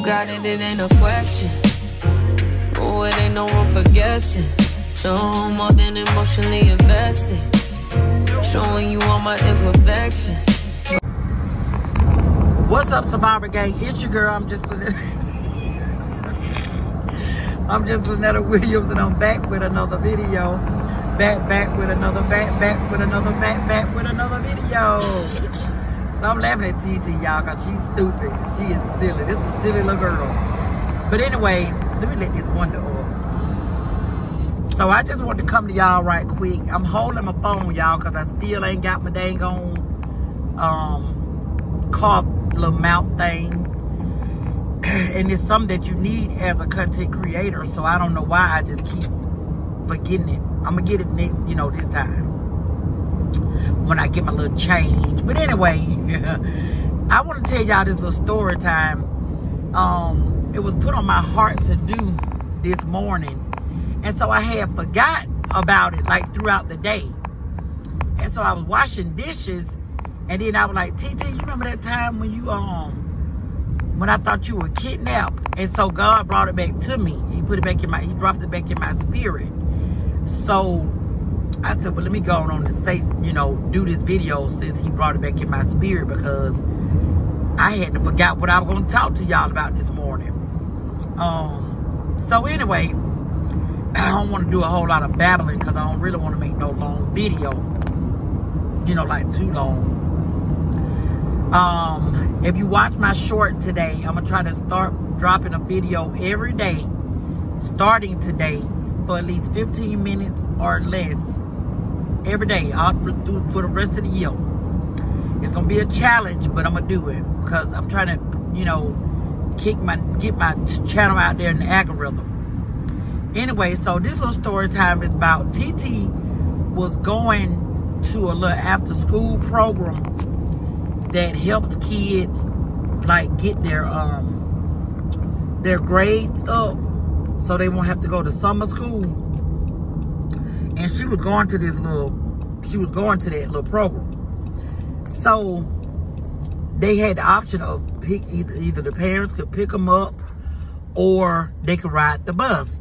got it, it ain't a question. Oh, it ain't no room for guessing. No more than emotionally invested. Showing you all my imperfections. What's up, Survivor Gang? It's your girl. I'm just Lynetta Williams, and I'm back with another video. Back with another video. So I'm laughing at TT, y'all, because she's stupid. She is silly. This is a silly little girl. But anyway, let me let this wonder up. So I just wanted to come to y'all right quick. I'm holding my phone, y'all, because I still ain't got my dang on car little mount thing. And it's something that you need as a content creator. So I don't know why I just keep forgetting it. I'm going to get it next, you know, this time. When I get my little change. But anyway, I want to tell y'all this little story time. It was put on my heart to do this morning. And so I had forgot about it like throughout the day. And so I was washing dishes. And then I was like, TT, you remember that time when you, when I thought you were kidnapped? And so God brought it back to me. He put it back in he dropped it back in my spirit. So I said, well, let me go on and say, you know, do this video since he brought it back in my spirit, because I had to forget what I was going to talk to y'all about this morning. So anyway, I don't want to do a whole lot of babbling because I don't really want to make no long video, you know, like too long. If you watch my short today, I'm going to try to start dropping a video every day, starting today, for at least 15 minutes or less every day, all for the rest of the year. It's going to be a challenge, but I'm going to do it because I'm trying to, you know, get my channel out there in the algorithm. Anyway, so this little story time is about TT was going to a little after school program that helps kids like get their grades up so they won't have to go to summer school. And she was going to that little program. So they had the option of either the parents could pick them up or they could ride the bus.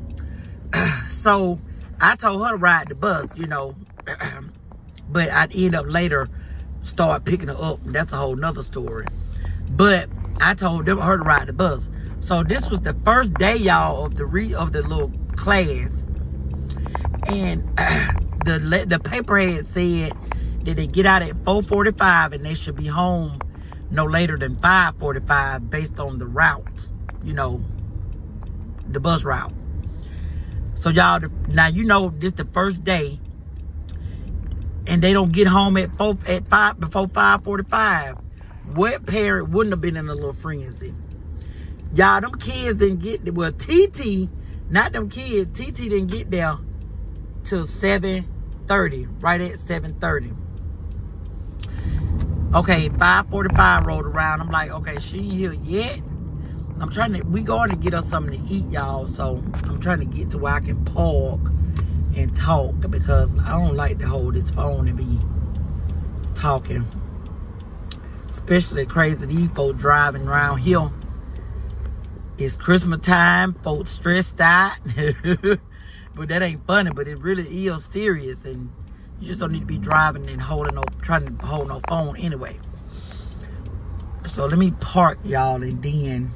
So I told her to ride the bus, you know, but I'd end up later start picking her up. That's a whole nother story. But I told her to ride the bus. So this was the first day, y'all, of the little class. And the paper had said that they get out at 4:45 and they should be home no later than 5:45 based on the routes, you know, the bus route. So y'all, now you know this the first day, and they don't get home before 5:45. What parent wouldn't have been in a little frenzy? Y'all, them kids didn't get there. Well, TT, not them kids, TT didn't get there till 7:30, right at 7:30. Okay, 5:45 rolled around. I'm like, okay, she ain't here yet. We going to get us something to eat, y'all. So I'm trying to get to where I can park and talk, because I don't like to hold this phone and be talking. Especially crazy these folks driving around here. It's Christmas time, folks stressed out. But that ain't funny, but it really is serious, and you just don't need to be driving and trying to hold no phone anyway. So let me park, y'all, and then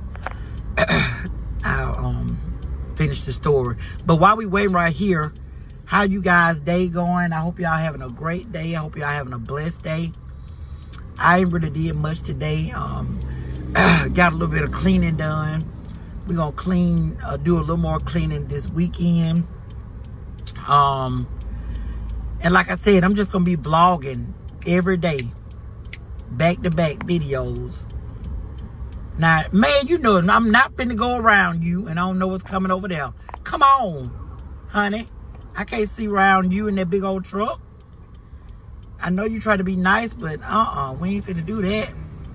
I'll finish the story. But while we waiting right here, how you guys' day going? I hope y'all having a great day. I hope y'all having a blessed day. I ain't really did much today. Got a little bit of cleaning done. We're gonna do a little more cleaning this weekend. And like I said, I'm just gonna be vlogging every day, back-to-back videos. Now, man, you know I'm not finna go around you, and I don't know what's coming over there. Come on, honey. I can't see around you in that big old truck. I know you try to be nice, but we ain't finna do that.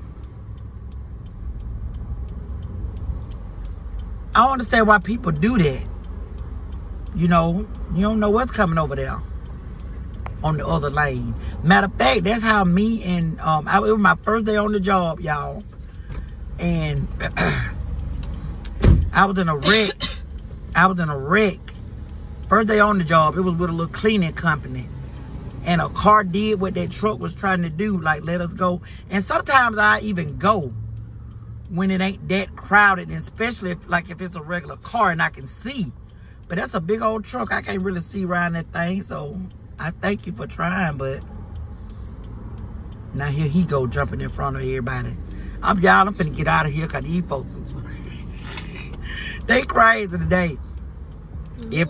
I don't understand why people do that. You know, you don't know what's coming over there on the other lane. Matter of fact, that's how me and, it was my first day on the job, y'all. And I was in a wreck. First day on the job, it was with a little cleaning company. And a car did what that truck was trying to do, like let us go. And sometimes I even go when it ain't that crowded, and especially if it's a regular car and I can see. But that's a big old truck. I can't really see around that thing. So I thank you for trying, but now here he go jumping in front of everybody. I'm finna get out of here because these folks, they crazy today. It's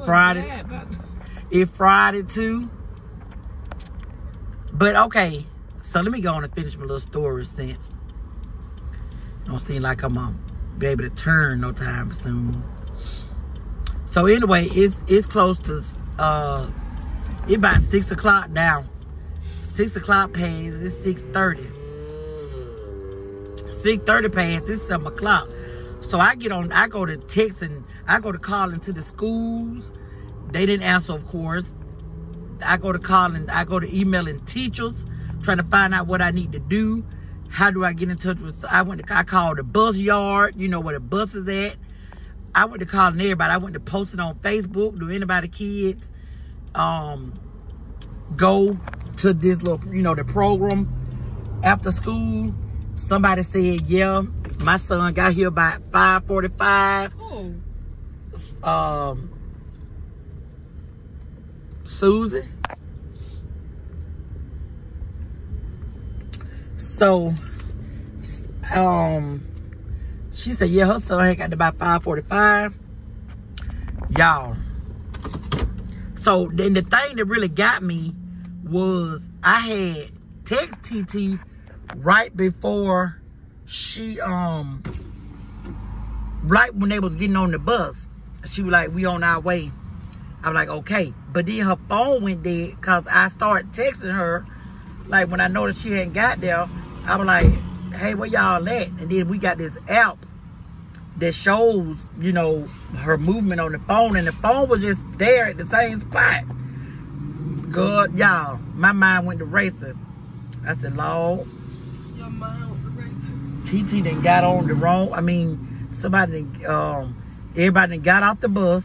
Friday too. But okay, so let me go on and finish my little story since don't seem like I'm gonna be able to turn no time soon. So anyway, it's close to it's about 6 o'clock now. 6 o'clock past, it's 6:30. 6:30 past, it's 7 o'clock. So I go to texting, I go to calling to the schools. They didn't answer, of course. I go to emailing teachers, trying to find out what I need to do. How do I get in touch with, I called the bus yard, you know where the bus is at. I went to calling everybody. I went to posting on Facebook. Do anybody kids go to this little, you know, the program after school? Somebody said, yeah. My son got here about 5:45. Susie. So, she said, yeah, her son had got about 5:45. Y'all. So, then the thing that really got me was I had text TT right before she, right when they was getting on the bus. She was like, we on our way. I was like, okay. But then her phone went dead because I started texting her. Like, when I noticed she hadn't got there, I was like, hey, where y'all at? And then we got this app that shows, you know, her movement on the phone. And the phone was just there at the same spot. Good, y'all. My mind went to racing. I said, Lord. Your mind went to racing. TT done got on the wrong. I mean, somebody done, everybody done got off the bus.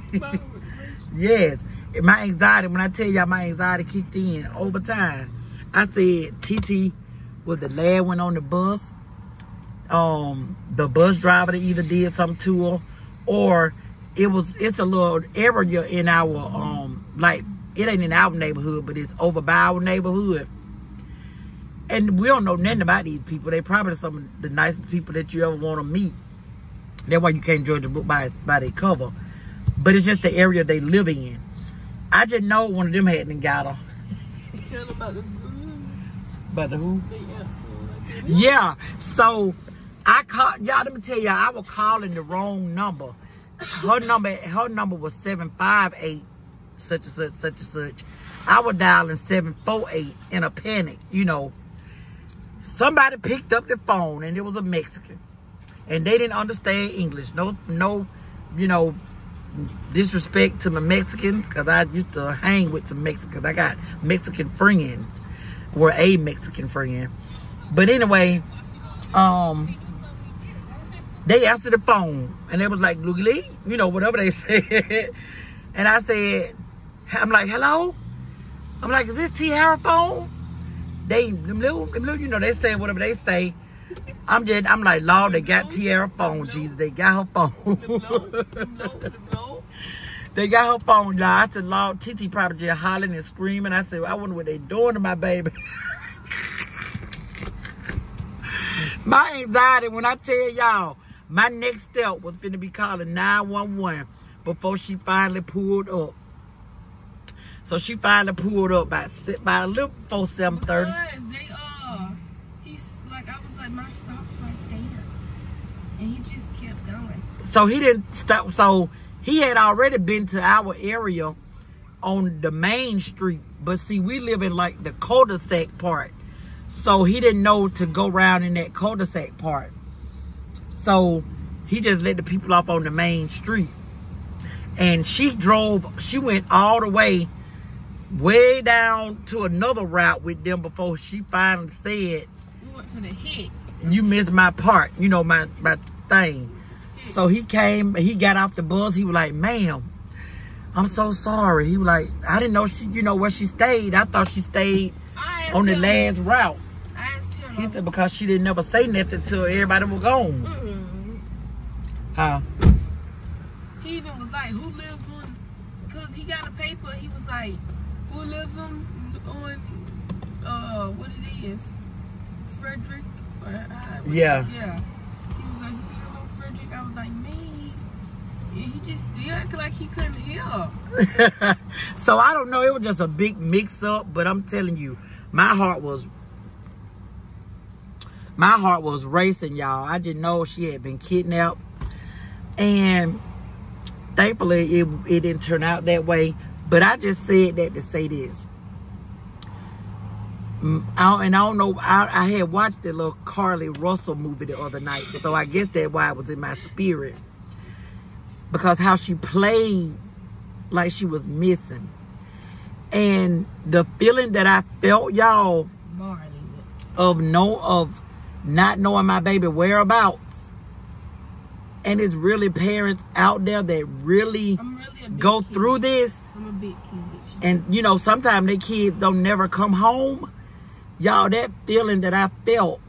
Yes. My anxiety, when I tell y'all my anxiety kicked in over time, I said TT was the last one on the bus. The bus driver that either did something to her, or it's a little area in our, like, it ain't in our neighborhood, but it's over by our neighborhood. And we don't know nothing about these people. They probably some of the nicest people that you ever want to meet. That's why you can't judge a book by their cover. But it's just the area they living in. I just know one of them hadn't got her. Tell them about the About the who? answer. Yeah. So I called y'all. Let me tell y'all, I was calling the wrong number. Her number was 758 such and such, such and such. I was dialing 748 in a panic. You know, somebody picked up the phone and it was a Mexican, and they didn't understand English. No, you know, disrespect to my Mexicans, because I used to hang with some Mexicans. I got Mexican friends, or a Mexican friend. But anyway, they answered the phone and they was like, "Loogly," you know, whatever they said. And I said, I'm like, hello? I'm like, is this Tiara phone? Them little, you know, they say whatever they say. I'm like, Lord, they got Tiara phone, Jesus. They got her phone. They got her phone, y'all. I said, Lord, TT probably just hollering and screaming. I said, I wonder what they doing to my baby. My anxiety, when I tell y'all, my next step was finna be calling 911 before she finally pulled up. So she finally pulled up by a little before 7:30. Because he's like, I was like, my stop's right there. And he just kept going. So he didn't stop. So he had already been to our area on the main street. But see, we live in like the cul-de-sac part. So he didn't know to go around in that cul-de-sac part. So he just let the people off on the main street. And she went all the way down to another route with them before she finally said. We went to the hit. You missed my part, you know, my thing. So he came, he got off the bus. He was like, ma'am, I'm so sorry. He was like, I didn't know she, you know, where she stayed. I thought she stayed on the last route. I asked him. He said because she didn't never say nothing till everybody was gone. Huh? He even was like, who lives on, because he got a paper. He was like, who lives on what it is? Frederick? Yeah. Yeah. He was like, who lives on Frederick? I was like, me. And he just still acted like he couldn't hear. So I don't know. It was just a big mix up, but I'm telling you, my heart was racing, y'all. I didn't know she had been kidnapped. And thankfully, it didn't turn out that way. But I just said that to say this. I don't know. I had watched the little Carly Russell movie the other night. So I guess that's why it was in my spirit. Because how she played like she was missing. And the feeling that I felt, y'all, of not knowing my baby whereabouts. And it's really parents out there that really go through this. I'm a big kid. And, you know, sometimes their kids don't never come home. Y'all, that feeling that I felt,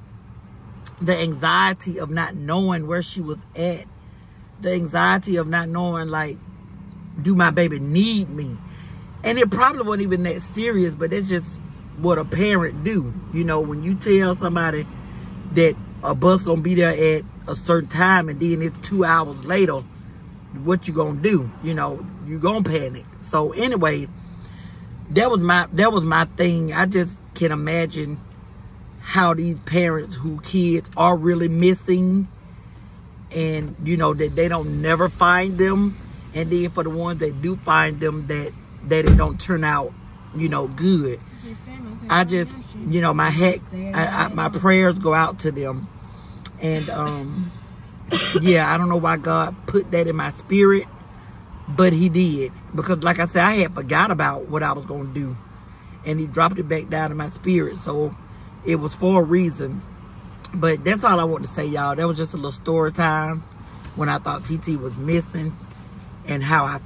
the anxiety of not knowing where she was at, the anxiety of not knowing, like, do my baby need me? And it probably wasn't even that serious, but it's just what a parent do. You know, when you tell somebody that a bus gonna be there at a certain time and then it's 2 hours later, what you gonna do? You know, you gonna panic. So anyway, that was my thing. I just can imagine how these parents whose kids are really missing, and you know that they don't never find them, and then for the ones that do find them, that it don't turn out, you know, good. I just, you know, my prayers go out to them. And yeah, I don't know why God put that in my spirit, but he did. Because like I said, I had forgot about what I was going to do. And he dropped it back down in my spirit. So it was for a reason. But that's all I want to say, y'all. That was just a little story time when I thought TT was missing, and how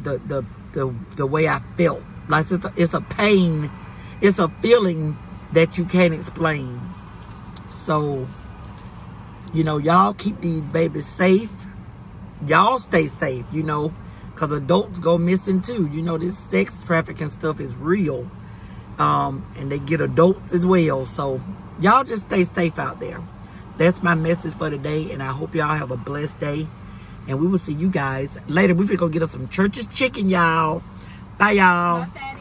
the way I felt. Like it's a pain. It's a feeling that you can't explain. So, you know, y'all keep these babies safe. Y'all stay safe, you know, because adults go missing too. You know, this sex trafficking stuff is real. And they get adults as well. So, y'all just stay safe out there. That's my message for today. And I hope y'all have a blessed day. And we will see you guys later. We're going to go get us some Church's chicken, y'all. Bye, y'all.